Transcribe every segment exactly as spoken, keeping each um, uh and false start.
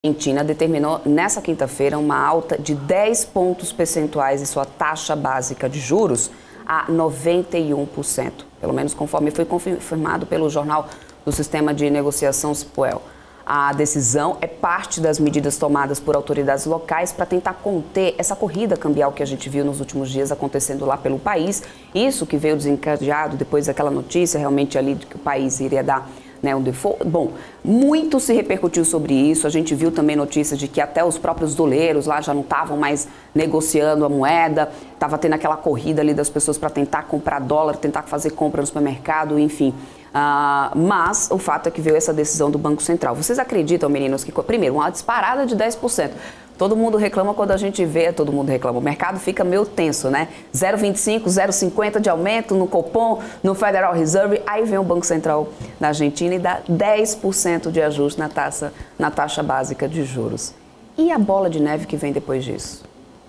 A Argentina determinou nessa quinta-feira uma alta de dez pontos percentuais em sua taxa básica de juros a noventa e um por cento, pelo menos conforme foi confirmado pelo jornal do Sistema de Negociação Cipuel. A decisão é parte das medidas tomadas por autoridades locais para tentar conter essa corrida cambial que a gente viu nos últimos dias acontecendo lá pelo país. Isso que veio desencadeado depois daquela notícia realmente ali de que o país iria dar, né, um default. Bom, muito se repercutiu sobre isso. A gente viu também notícias de que até os próprios doleiros lá já não estavam mais negociando a moeda. Estava tendo aquela corrida ali das pessoas para tentar comprar dólar, tentar fazer compra no supermercado, enfim. Uh, mas o fato é que veio essa decisão do Banco Central. Vocês acreditam, meninos, que, primeiro, uma disparada de dez por cento. Todo mundo reclama quando a gente vê, todo mundo reclama. O mercado fica meio tenso, né? zero vírgula vinte e cinco, zero vírgula cinquenta de aumento no Copom, no Federal Reserve. Aí vem o Banco Central da Argentina e dá dez por cento de ajuste na taxa, na taxa básica de juros. E a bola de neve que vem depois disso?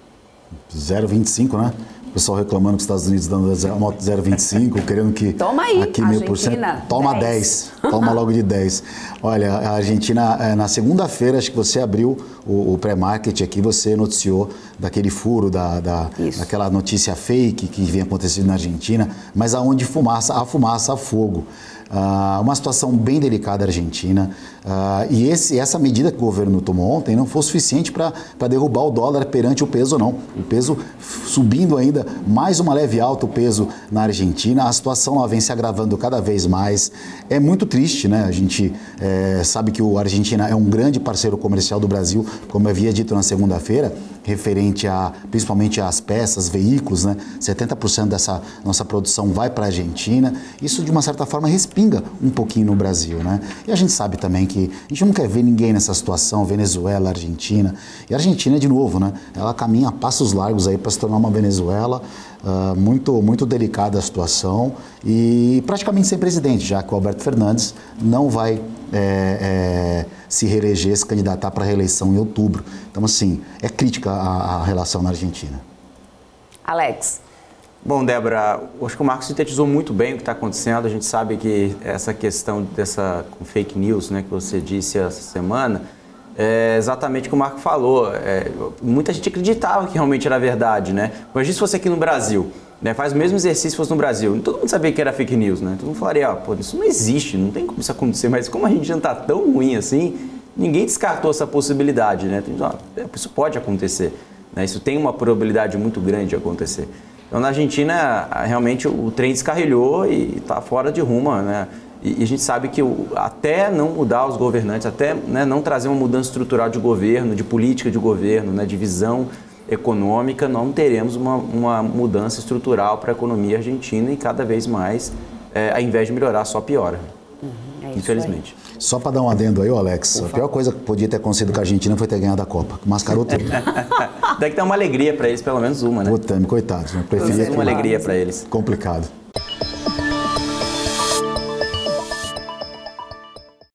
zero vírgula vinte e cinco, né? O pessoal reclamando que os Estados Unidos dando zero vírgula vinte e cinco, querendo que toma aí, aqui meio por cento. Toma dez. Toma logo de dez. Olha, a Argentina, na segunda-feira, acho que você abriu o, o pré-market aqui, você noticiou daquele furo, da, da, daquela notícia fake que vinha acontecendo na Argentina, mas aonde fumaça, há fumaça, há fogo. Uh, uma situação bem delicada a Argentina, uh, e esse, essa medida que o governo tomou ontem não foi suficiente para derrubar o dólar perante o peso, não. O peso subindo ainda, mais uma leve alta o peso na Argentina, a situação lá vem se agravando cada vez mais. É muito triste, né? A gente é, sabe que a Argentina é um grande parceiro comercial do Brasil, como eu havia dito na segunda-feira, referente a, principalmente às peças, veículos, né? setenta por cento dessa nossa produção vai para a Argentina. Isso, de uma certa forma, respinga um pouquinho no Brasil, né? E a gente sabe também que a gente não quer ver ninguém nessa situação, Venezuela, Argentina. E a Argentina, de novo, né? Ela caminha a passos largos aí para se tornar uma Venezuela. Uh, muito, muito delicada a situação e praticamente sem presidente, já que o Alberto Fernandes não vai é, é, se reeleger, se candidatar para a reeleição em outubro. Então, assim, é crítica a, a relação na Argentina. Alex. Bom, Débora, acho que o Marcos sintetizou muito bem o que está acontecendo. A gente sabe que essa questão dessa com fake news, né, que você disse essa semana, é exatamente o que o Marco falou. É, muita gente acreditava que realmente era verdade, né? Imagina se fosse aqui no Brasil, né? Faz o mesmo exercício se fosse no Brasil. Todo mundo sabia que era fake news, né? Todo mundo falaria, ah, pô, isso não existe, não tem como isso acontecer. Mas como a gente não está tão ruim assim, ninguém descartou essa possibilidade, né? Isso pode acontecer, né? Isso tem uma probabilidade muito grande de acontecer. Então, na Argentina, realmente o trem descarrilhou e está fora de rumo, né? E a gente sabe que até não mudar os governantes, até, né, não trazer uma mudança estrutural de governo, de política de governo, né, de visão econômica, não teremos uma, uma mudança estrutural para a economia argentina e cada vez mais, é, ao invés de melhorar, só piora. Uhum, é infelizmente. Aí. Só para dar um adendo aí, ô Alex, Ufa. A pior coisa que podia ter acontecido com a Argentina foi ter ganhado a Copa. Mascarou tudo. Deve ter uma alegria para eles, pelo menos uma, né? Puta, coitados. Né? Preferia uma alegria para eles. Complicado.